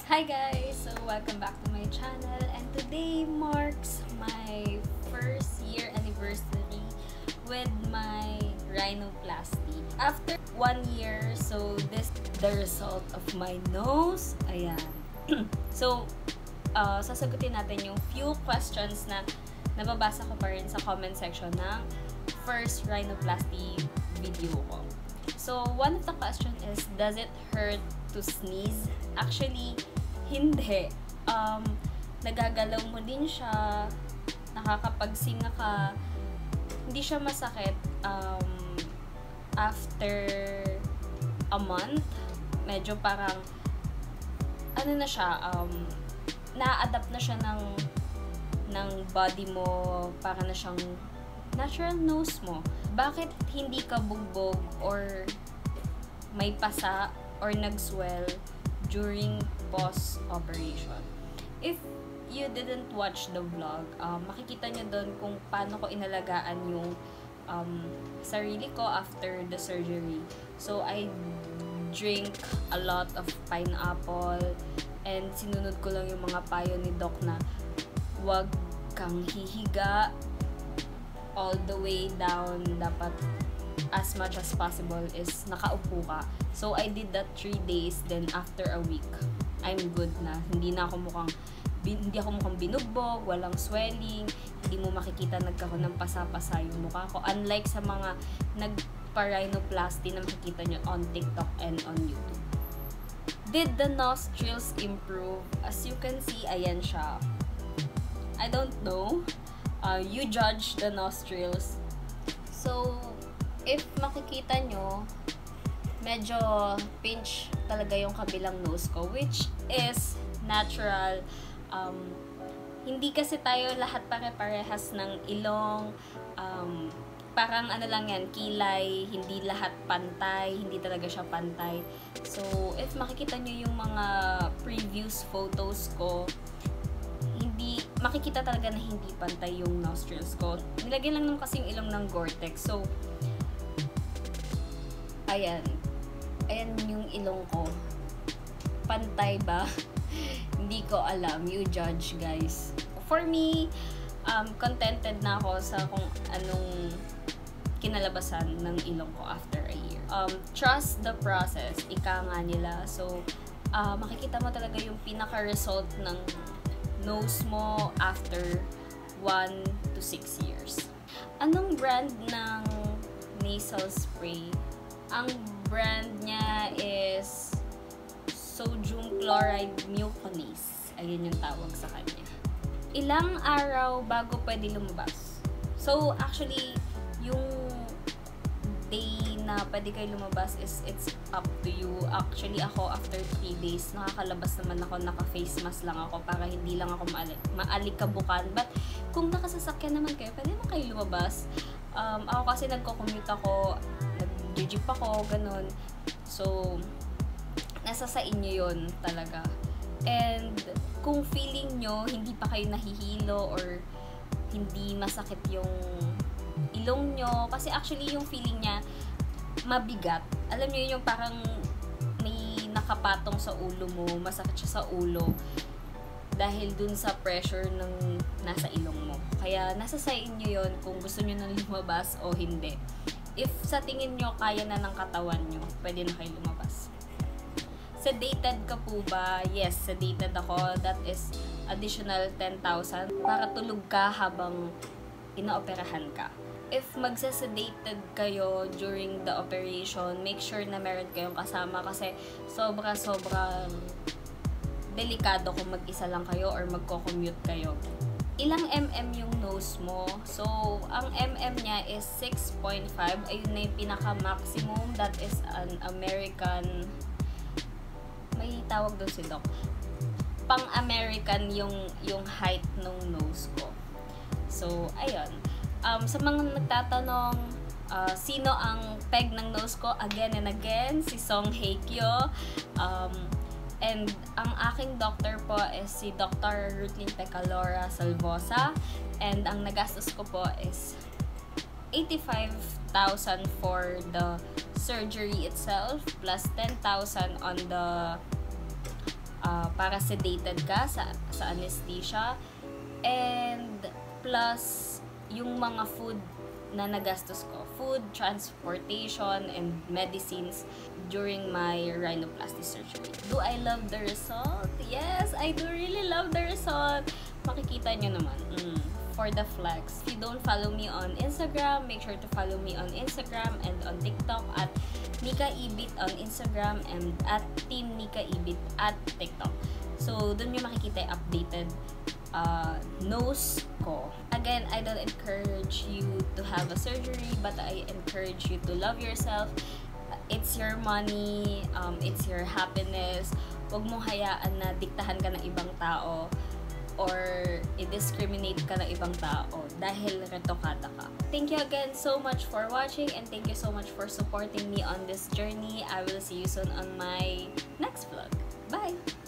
Hi guys! So welcome back to my channel, and today marks my first year anniversary with my rhinoplasty. After 1 year, so this the result of my nose. Ayan. So, sasagutin natin yung few questions na nababasa ko pa rin sa comment section ng first rhinoplasty video ko. So, one of the question is, does it hurt to sneeze? Actually, hindi. Nagagalaw mo din siya, nakakapagsinga ka, hindi siya masakit after a month. Medyo parang, ano na siya, na-adapt na siya ng body mo, para na siyang natural nose mo. Bakit hindi ka bugbog or may pasa or nag-swell during post-operation? If you didn't watch the vlog, makikita nyo doon kung paano ko inalagaan yung sarili ko after the surgery. So, I drink a lot of pineapple and sinunod ko lang yung mga payo ni Doc na wag kang hihiga all the way down. Dapat as much as possible is nakaupo ka. So, I did that 3 days. Then, after a week, I'm good na. Hindi ako mukhang binugbog, walang swelling, hindi mo makikita nagkaroon ng pasa-pasa yung mukha ko. Unlike sa mga nagpa-rhinoplasty na makikita nyo on TikTok and on YouTube. Did the nostrils improve? As you can see, ayan siya. I don't know. You judge the nostrils. So, if makikita nyo, medyo pinch talaga yung kabilang nose ko, which is natural. Hindi kasi tayo lahat pare-parehas ng ilong. Parang ano lang yan, kilay, hindi lahat pantay, hindi talaga siya pantay. So, if makikita nyo yung mga previous photos ko, makikita talaga na hindi pantay yung nostrils ko. Nilagyan lang naman kasing ilong ng Gore-Tex. So, ayan. Ayan yung ilong ko. Pantay ba? Hindi ko alam. You judge, guys. For me, contented na ako sa kung anong kinalabasan ng ilong ko after a year. Trust the process. Ika nga nila. So, makikita mo talaga yung pinaka-result ng nose mo after 1 to 6 years. Anong brand ng nasal spray? Ang brand niya is sodium chloride muconase. Ayun yung tawag sa kanya. Ilang araw bago pwede lumabas? So, actually, yung day na pwede kayo lumabas is it's up to you. Actually, ako after 3 days, nakakalabas naman ako, naka-face mask lang ako para hindi lang ako maalikabukan. But, kung nakasasakyan naman kayo, pwede naman kayo lumabas. Ako kasi nagko-commute ako, nag-jeep ako, ganun. So, nasa sa inyo yun talaga. And, kung feeling nyo, hindi pa kayo nahihilo or hindi masakit yung ilong nyo, kasi actually yung feeling niya mabigat. Alam nyo yung parang may nakapatong sa ulo mo, masakit siya sa ulo dahil dun sa pressure ng nasa ilong mo. Kaya nasa sa inyo yun kung gusto nyo nang lumabas o hindi. If sa tingin nyo kaya na ng katawan nyo, pwede na kayo lumabas. Sedated ka po ba? Yes, sedated ako. That is additional 10,000 para tulog ka habang inaoperahan ka. If magsasedated kayo during the operation, make sure na meron kayong kasama kasi sobra-sobrang delikado kung mag-isa lang kayo or magko-commute kayo. Ilang mm yung nose mo? So, ang mm niya is 6.5. Ayun na yung pinaka-maximum. That is an American, may tawag doon si Doc. Pang-American yung height ng nose ko. So, ayun. Sa mga nagtatanong, sino ang peg ng nose ko? Again and again, si Song Hye Kyo. And ang aking doctor po is si Dr. Rutlin Pecalora Salvosa. And ang nagastos ko po is 85,000 for the surgery itself plus 10,000 on the para sedated ka sa anesthesia. And plus, yung mga food na nagastos ko, food, transportation, and medicines during my rhinoplasty surgery. Do I love the result? Yes, I do really love the result. Makikita nyo naman. For the flex. If you don't follow me on Instagram, make sure to follow me on Instagram and on TikTok at Nika Ibit on Instagram and at Team Nika Ibit at TikTok. So, dun nyo makikita yung updated nose ko. Again, I don't encourage you to have a surgery, but I encourage you to love yourself. It's your money, it's your happiness. Huwag mong hayaan na diktahan ka ng ibang tao or i-discriminate ka ng ibang tao dahil retokada ka. Thank you again so much for watching, and thank you so much for supporting me on this journey. I will see you soon on my next vlog. Bye!